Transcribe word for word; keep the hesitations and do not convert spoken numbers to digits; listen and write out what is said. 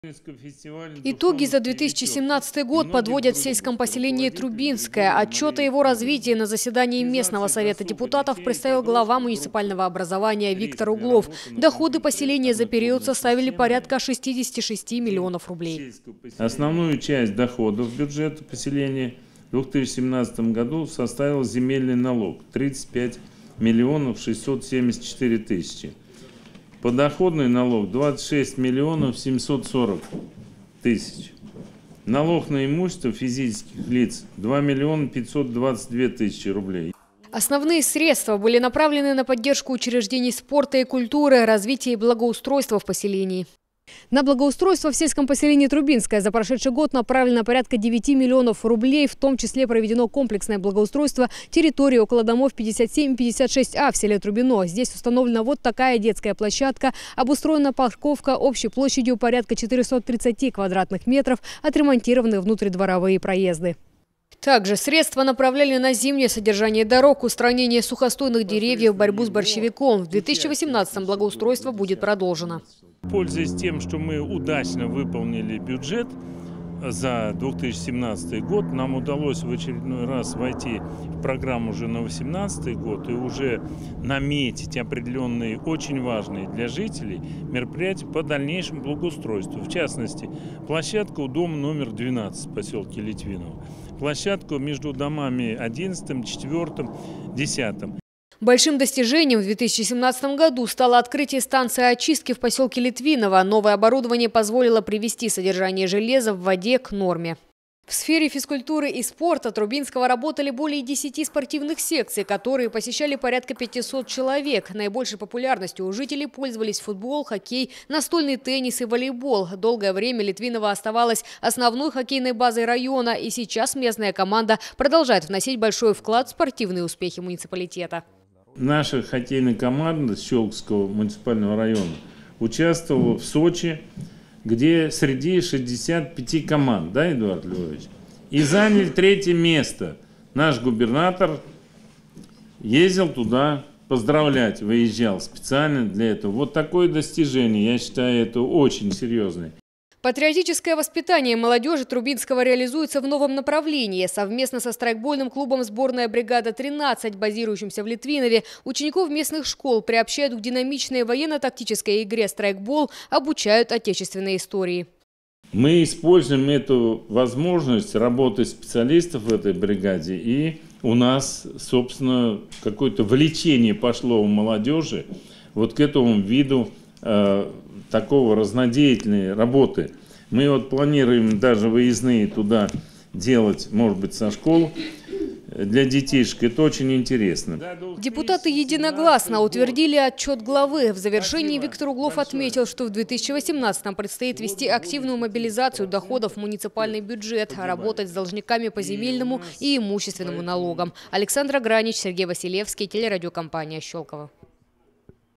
Итоги за две тысячи семнадцатый год подводят в сельском поселении Трубинское. Отчет о его развитии на заседании местного совета депутатов представил глава муниципального образования Виктор Углов. Доходы поселения за период составили порядка шестидесяти шести миллионов рублей. Основную часть доходов бюджета поселения в две тысячи семнадцатом году составил земельный налог – тридцать пять миллионов шестьсот семьдесят четыре тысячи. Подоходный налог – двадцать шесть миллионов семьсот сорок тысяч. Налог на имущество физических лиц – два миллиона пятьсот двадцать две тысячи рублей. Основные средства были направлены на поддержку учреждений спорта и культуры, развитие и благоустройства в поселении. На благоустройство в сельском поселении Трубинское за прошедший год направлено порядка девяти миллионов рублей, в том числе проведено комплексное благоустройство территории около домов пятьдесят семь пятьдесят шесть А в селе Трубино. Здесь установлена вот такая детская площадка, обустроена парковка общей площадью порядка четырёхсот тридцати квадратных метров, отремонтированы внутридворовые проезды. Также средства направляли на зимнее содержание дорог, устранение сухостойных деревьев, борьбу с борщевиком. В две тысячи восемнадцатом благоустройство будет продолжено. Пользуясь тем, что мы удачно выполнили бюджет за две тысячи семнадцатый год, нам удалось в очередной раз войти в программу уже на две тысячи восемнадцатый год и уже наметить определенные, очень важные для жителей мероприятия по дальнейшему благоустройству. В частности, площадка у дома номер двенадцать в поселке Литвиново, площадку между домами одиннадцатым, четвёртым, десятым. Большим достижением в две тысячи семнадцатом году стало открытие станции очистки в поселке Литвиново. Новое оборудование позволило привести содержание железа в воде к норме. В сфере физкультуры и спорта Трубинского работали более десяти спортивных секций, которые посещали порядка пятисот человек. Наибольшей популярностью у жителей пользовались футбол, хоккей, настольный теннис и волейбол. Долгое время Литвиново оставалось основной хоккейной базой района, и сейчас местная команда продолжает вносить большой вклад в спортивные успехи муниципалитета. Наша хоккейная команда Щелковского муниципального района участвовала в Сочи, где среди шестидесяти пяти команд, да, Эдуард Львович? И заняли третье место. Наш губернатор ездил туда поздравлять, выезжал специально для этого. Вот такое достижение, я считаю, это очень серьезное. Патриотическое воспитание молодежи Трубинского реализуется в новом направлении. Совместно со страйкбольным клубом «Сборная бригада-тринадцать», базирующимся в Литвинове, учеников местных школ приобщают к динамичной военно-тактической игре страйкбол, обучают отечественной истории. Мы используем эту возможность работы специалистов в этой бригаде, и у нас, собственно, какое-то влечение пошло у молодежи вот к этому виду э, такого разнодеятельной работы. Мы вот планируем даже выездные туда делать, может быть, со школ для детишек. Это очень интересно. Депутаты единогласно утвердили отчет главы. В завершении Виктор Углов отметил, что в две тысячи восемнадцатом предстоит вести активную мобилизацию доходов в муниципальный бюджет, работать с должниками по земельному и имущественному налогам. Александра Гранич, Сергей Василевский, телерадиокомпания Щелково.